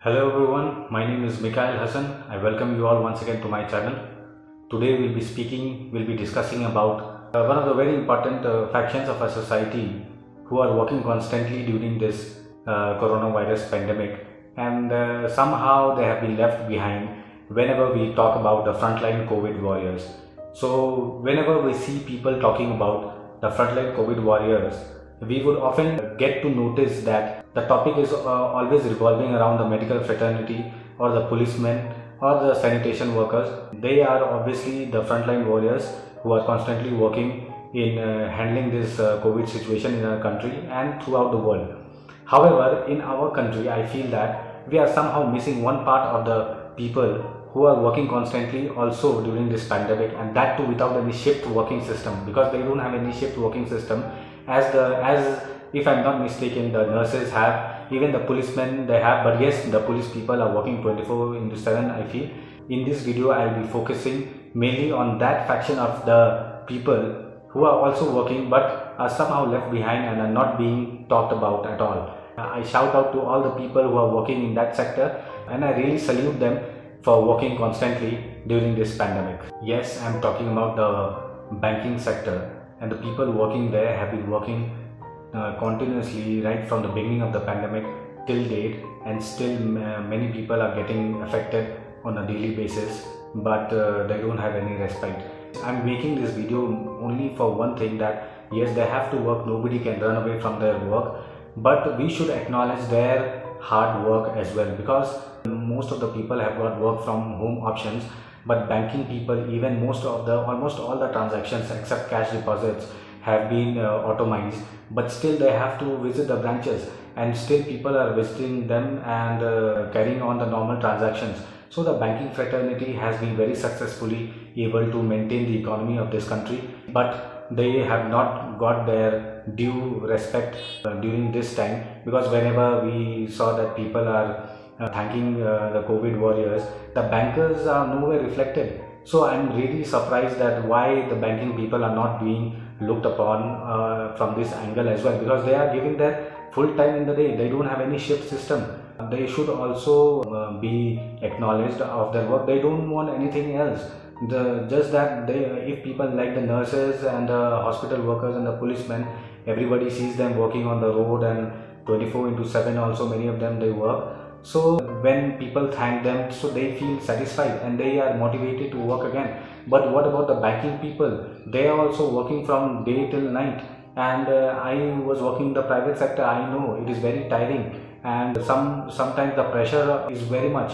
Hello everyone, my name is Mikhail Hassan. I welcome you all once again to my channel. Today we'll be discussing about one of the very important factions of our society who are working constantly during this coronavirus pandemic, and somehow they have been left behind whenever we talk about the frontline COVID warriors. So whenever we see people talking about the frontline COVID warriors, we would often get to notice that the topic is always revolving around the medical fraternity or the policemen or the sanitation workers. They are obviously the frontline warriors who are constantly working in handling this COVID situation in our country and throughout the world. However, in our country, I feel that we are somehow missing one part of the people who are working constantly also during this pandemic, and that too without any shift working system, because they don't have any shift working system. As if I'm not mistaken, the nurses have, even the policemen they have, but yes, the police people are working 24/7. I feel in this video I'll be focusing mainly on that faction of the people who are also working but are somehow left behind and are not being talked about at all. I shout out to all the people who are working in that sector, and I really salute them for working constantly during this pandemic. Yes, I'm talking about the banking sector, and the people working there have been working continuously right from the beginning of the pandemic till date, and still many people are getting affected on a daily basis, but they don't have any respite. I'm making this video only for one thing, that yes, they have to work, nobody can run away from their work, but we should acknowledge their hard work as well, because most of the people have got work from home options, but banking people, even almost all the transactions except cash deposits have been automized, but still they have to visit the branches, and still people are visiting them and carrying on the normal transactions. So the banking fraternity has been very successfully able to maintain the economy of this country, but they have not got their due respect during this time, because whenever we saw that people are thanking the COVID warriors, the bankers are nowhere reflected. So I'm really surprised that why the banking people are not being looked upon from this angle as well, because they are giving their full time in the day. They don't have any shift system. They should also be acknowledged of their work. They don't want anything else. Just that if people like the nurses and the hospital workers and the policemen, everybody sees them working on the road and 24/7 also many of them they work. So when people thank them, so they feel satisfied and they are motivated to work again. But what about the banking people? They are also working from day till night, and I was working in the private sector. I know it is very tiring, and sometimes the pressure is very much.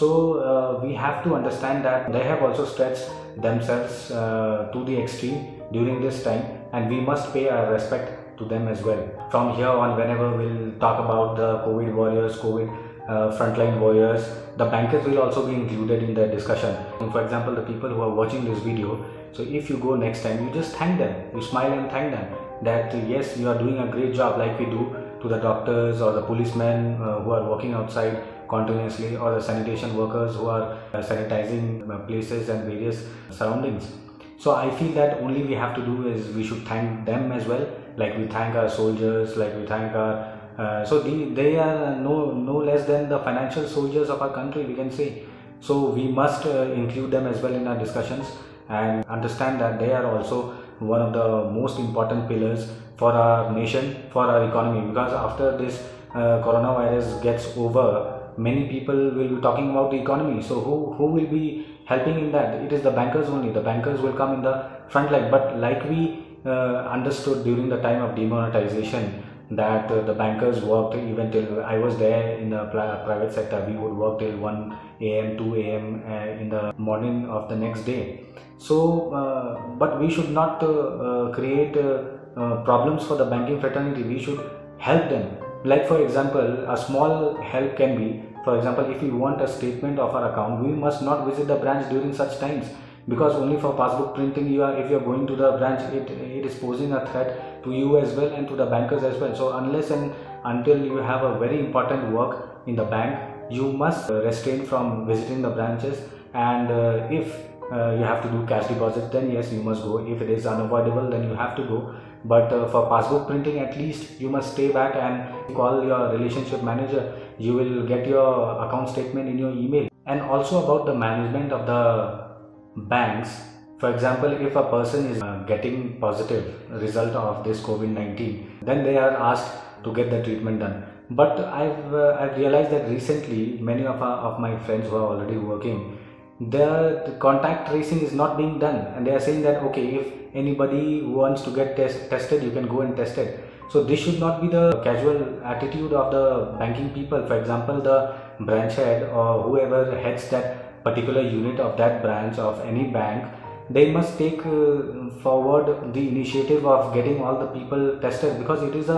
So we have to understand that they have also stretched themselves to the extreme during this time, and we must pay our respect to them as well. From here on, whenever we'll talk about the COVID warriors, frontline warriors, the bankers will also be included in the discussion. For example, the people who are watching this video, so if you go next time, you just thank them, you smile and thank them that yes, you are doing a great job, like we do to the doctors or the policemen who are working outside continuously, or the sanitation workers who are sanitizing places and various surroundings. So I feel that only we have to do is we should thank them as well, like we thank our soldiers, like we thank our so they are no less than the financial soldiers of our country, we can say. So we must include them as well in our discussions, and understand that they are also one of the most important pillars for our nation, for our economy, because after this coronavirus gets over, many people will be talking about the economy. So who will be helping in that? It is the bankers only. The bankers will come in the front line. But like we understood during the time of demonetization, that the bankers worked even till, I was there in the private sector, we would work till 1 a.m. 2 a.m. In the morning of the next day. So but we should not create problems for the banking fraternity. We should help them. Like for example, a small help can be, for example, if we want a statement of our account, we must not visit the branch during such times, because only for passbook printing if you are going to the branch, it is posing a threat to you as well and to the bankers as well. So unless and until you have a very important work in the bank, you must restrain from visiting the branches. And if you have to do cash deposit, then yes, you must go. If it is unavoidable, then you have to go. But for passbook printing, at least you must stay back and call your relationship manager. You will get your account statement in your email. And also about the management of the banks. For example, if a person is getting positive result of this COVID-19, then they are asked to get the treatment done. But I've realized that recently many of my friends who are already working, the contact tracing is not being done, and they are saying that okay, if anybody wants to get tested, you can go and test it. So this should not be the casual attitude of the banking people. For example, the branch head or whoever heads that particular unit of that branch of any bank, they must take forward the initiative of getting all the people tested, because it is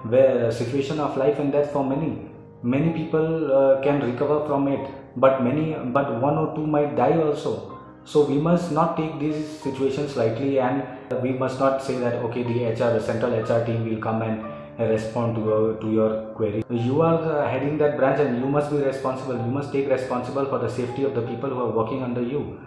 a situation of life and death for many people can recover from it, but one or two might die also. So we must not take these situations lightly, and we must not say that okay, the central HR team will come and respond to your query. You are heading that branch and you must be responsible. You must take responsible for the safety of the people who are working under you.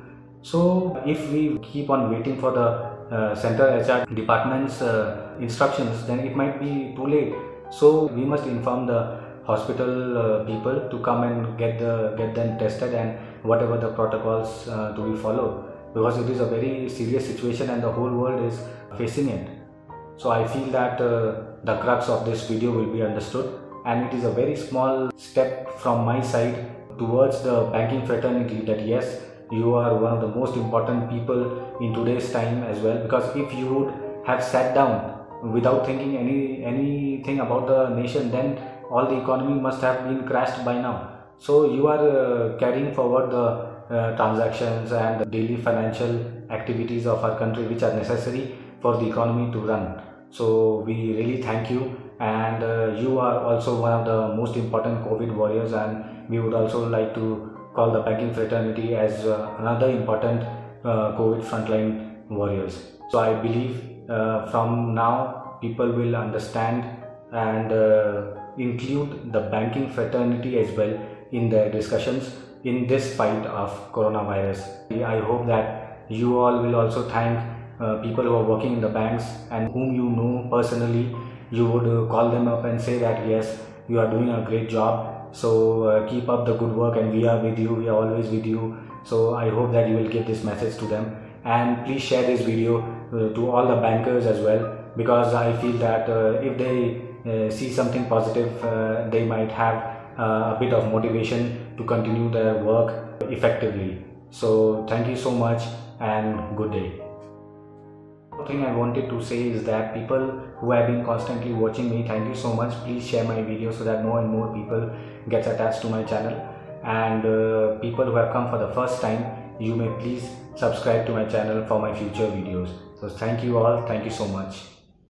So if we keep on waiting for the central HR department's instructions, then it might be too late. So we must inform the hospital people to come and get them tested, and whatever the protocols to be followed, because it is a very serious situation and the whole world is facing it. So I feel that the crux of this video will be understood, and it is a very small step from my side towards the banking fraternity, that yes, you are one of the most important people in today's time as well. Because if you would have sat down without thinking anything about the nation, then all the economy must have been crashed by now. So you are carrying forward the transactions and the daily financial activities of our country, which are necessary for the economy to run. So we really thank you, and you are also one of the most important COVID warriors, and we would also like to call the banking fraternity as another important COVID frontline warriors. So I believe from now people will understand and include the banking fraternity as well in their discussions in this fight of coronavirus. I hope that you all will also thank people who are working in the banks and whom you know personally. You would call them up and say that yes, you are doing a great job. So keep up the good work, and we are with you, we are always with you. So I hope that you will give this message to them, and please share this video to all the bankers as well, because I feel that if they see something positive, they might have a bit of motivation to continue their work effectively. So thank you so much and good day. One thing I wanted to say is that people who have been constantly watching me, thank you so much. Please share my video so that more and more people gets attached to my channel, and people who have come for the first time, you may please subscribe to my channel for my future videos. So thank you all, thank you so much.